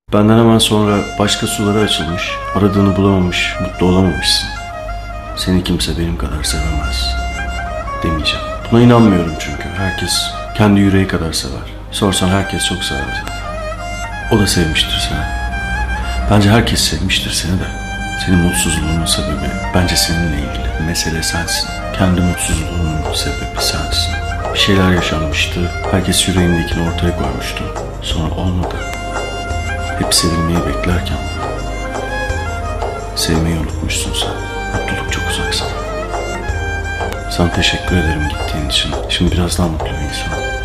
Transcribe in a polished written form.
Benden hemen sonra başka sulara açılmış, aradığını bulamamış, mutlu olamamışsın. Seni kimse benim kadar sevemez demeyeceğim. Buna inanmıyorum çünkü herkes kendi yüreği kadar sever. Sorsan herkes çok sever zaten. O da sevmiştir seni. Bence herkes sevmiştir seni de. Senin mutsuzluğunun sebebi bence seninle ilgili. Mesele sensin. Kendi mutsuzluğunun sebebi sensin. Bir şeyler yaşanmıştı. Herkes yüreğindekini ortaya koymuştu. Sonra olmadı. Hep sevilmeyi beklerken sevmeyi unutmuşsun sen. Mutluluk çok uzak sana. Sana teşekkür ederim gittiğin için. Şimdi biraz daha mutlu bir insanım.